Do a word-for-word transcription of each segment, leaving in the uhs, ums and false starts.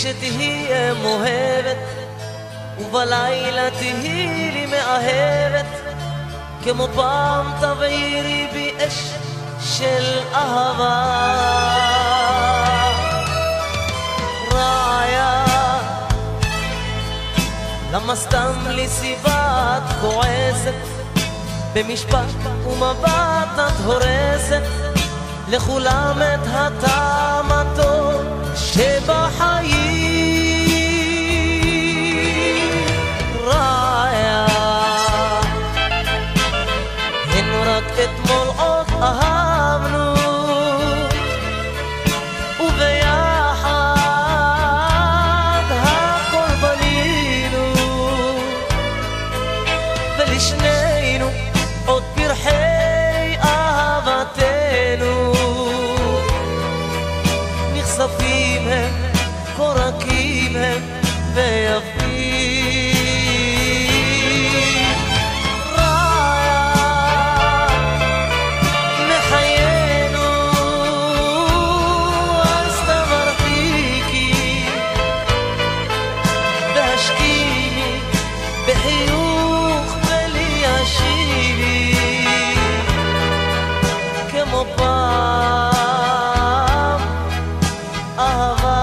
שתהיה מוהבת ובלילה תהי לי מאהבת, כמו פעם תבעירי בי אש של אהבה. רעיה, למה סתם לי סיבה את כועסת? במשפט ומבט את הורסת לכולם את הטעם הטוב שבחיים. רעיה, הן רק אתמול עוד אהבנו וביחד הכל בנינו, ולשנינו עוד פרחי אהבתנו נחשפים הם, קורקים הם ויפים. רעיה, מחיינו אז תמרחיקי והשכימי בחיוך וליישיבי כמו פעם אהבה.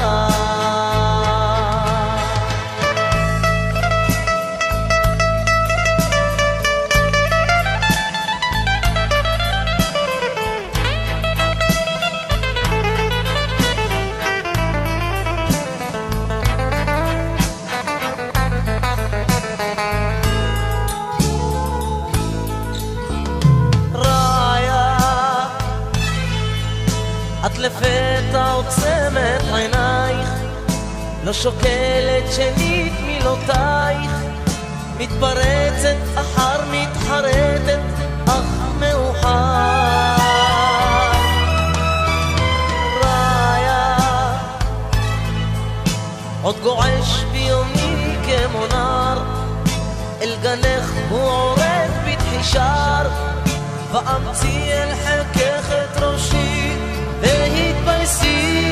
את לפתע עוצמת עינייך, לא שוקלת שנית מילותייך, מתפרצת אחר מתחרטת אך מאוחר. רעיה, עוד גועש ביומי כמו נער, אל גנך הוא עורק בתחישר, ואמציא אל חכך את ראשי והתבייסי.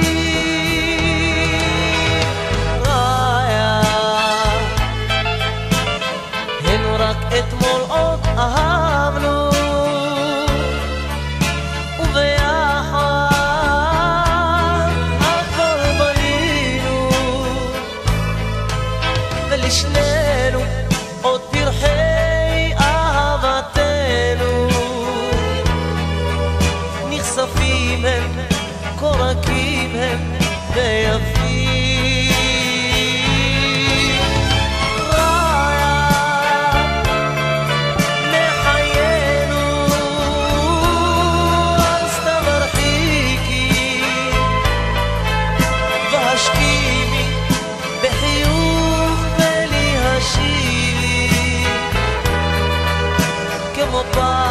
רעיה, הן רק אתמול עוד אהבנו וביחד הכל בנינו, ולשנינו עוד פרחי אהבתנו נחשפים הם, קורקים הם ויפים. רעיה, מחיינו אז תמרחיקי והשכימי בחיוך ולהשיבי כמו פעם